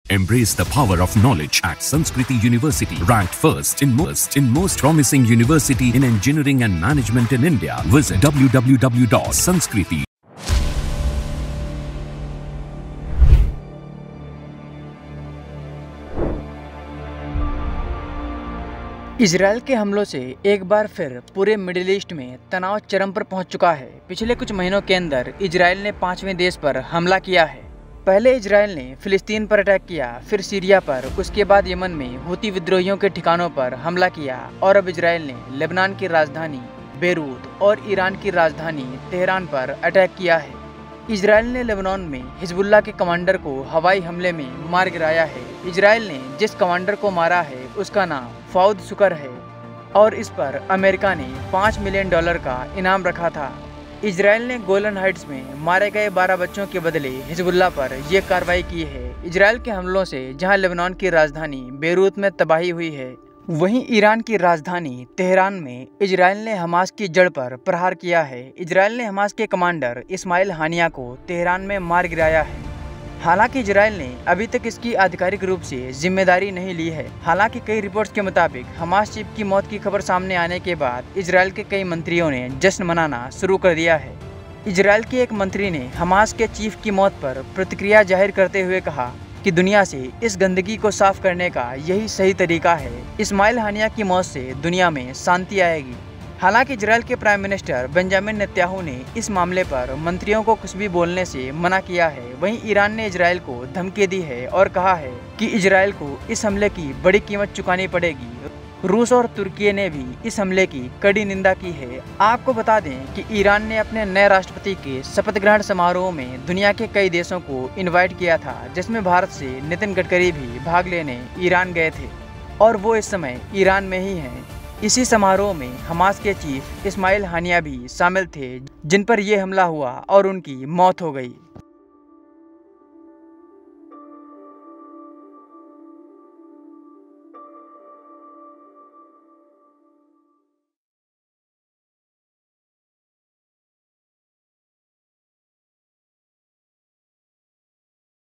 Embrace the power of knowledge at Sanskriti University, ranked first in most promising university in engineering and management in India. Visit www.sanskriti. Israel के हमलों से एक बार फिर पूरे middle east में तनाव चरम पर पहुंच चुका है। पिछले कुछ महीनों के अंदर इजराइल ने 5वें देश पर हमला किया है। पहले इजराइल ने फिलिस्तीन पर अटैक किया, फिर सीरिया पर, उसके बाद यमन में हुती विद्रोहियों के ठिकानों पर हमला किया और अब इजराइल ने लेबनान की राजधानी बेरूत और ईरान की राजधानी तेहरान पर अटैक किया है। इजराइल ने लेबनान में हिजबुल्लाह के कमांडर को हवाई हमले में मार गिराया है। इजराइल ने जिस कमांडर को मारा है उसका नाम फाउद शुकर है और इस पर अमेरिका ने $5 मिलियन का इनाम रखा था। इजराइल ने गोलन हाइट्स में मारे गए 12 बच्चों के बदले हिजबुल्लाह पर यह कार्रवाई की है। इजराइल के हमलों से जहां लेबनान की राजधानी बेरूत में तबाही हुई है, वहीं ईरान की राजधानी तेहरान में इजराइल ने हमास की जड़ पर प्रहार किया है। इजराइल ने हमास के कमांडर इस्माइल हानिया को तेहरान में मार गिराया है। हालांकि इजराइल ने अभी तक इसकी आधिकारिक रूप से जिम्मेदारी नहीं ली है। हालांकि कई रिपोर्ट्स के मुताबिक हमास चीफ की मौत की खबर सामने आने के बाद इजराइल के कई मंत्रियों ने जश्न मनाना शुरू कर दिया है। इजराइल के एक मंत्री ने हमास के चीफ की मौत पर प्रतिक्रिया जाहिर करते हुए कहा कि दुनिया से इस गंदगी को साफ करने का यही सही तरीका है। इस्माइल हानिया की मौत से दुनिया में शांति आएगी। हालांकि इजराइल के प्राइम मिनिस्टर बेंजामिन नेतन्याहू ने इस मामले पर मंत्रियों को कुछ भी बोलने से मना किया है। वहीं ईरान ने इजराइल को धमकी दी है और कहा है कि इजराइल को इस हमले की बड़ी कीमत चुकानी पड़ेगी। रूस और तुर्की ने भी इस हमले की कड़ी निंदा की है। आपको बता दें कि ईरान ने अपने नए राष्ट्रपति के शपथ ग्रहण समारोह में दुनिया के कई देशों को इनवाइट किया था, जिसमें भारत से नितिन गडकरी भी भाग लेने ईरान गए थे और वो इस समय ईरान में ही हैं। इसी समारोह में हमास के चीफ इस्माइल हानिया भी शामिल थे, जिन पर यह हमला हुआ और उनकी मौत हो गई।